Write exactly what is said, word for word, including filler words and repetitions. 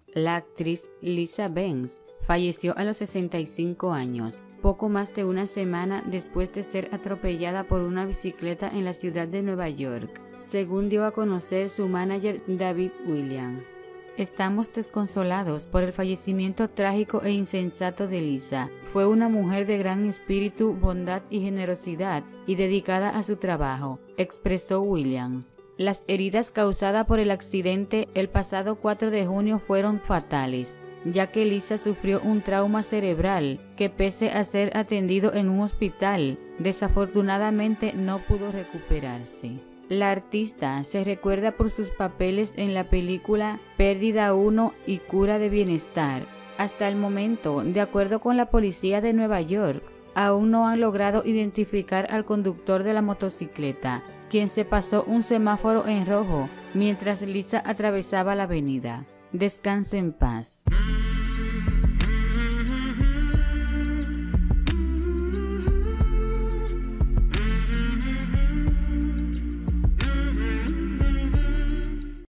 La actriz Lisa Banks falleció a los sesenta y cinco años, poco más de una semana después de ser atropellada por una bicicleta en la ciudad de Nueva York, según dio a conocer su manager David Williams. Estamos desconsolados por el fallecimiento trágico e insensato de Lisa. Fue una mujer de gran espíritu, bondad y generosidad y dedicada a su trabajo, expresó Williams. Las heridas causadas por el accidente el pasado cuatro de junio fueron fatales, ya que Lisa sufrió un trauma cerebral que, pese a ser atendido en un hospital, desafortunadamente no pudo recuperarse. La artista se recuerda por sus papeles en la película Pérdida uno y Cura de Bienestar. Hasta el momento, de acuerdo con la policía de Nueva York, aún no han logrado identificar al conductor de la motocicleta, quien se pasó un semáforo en rojo mientras Lisa atravesaba la avenida. Descanse en paz.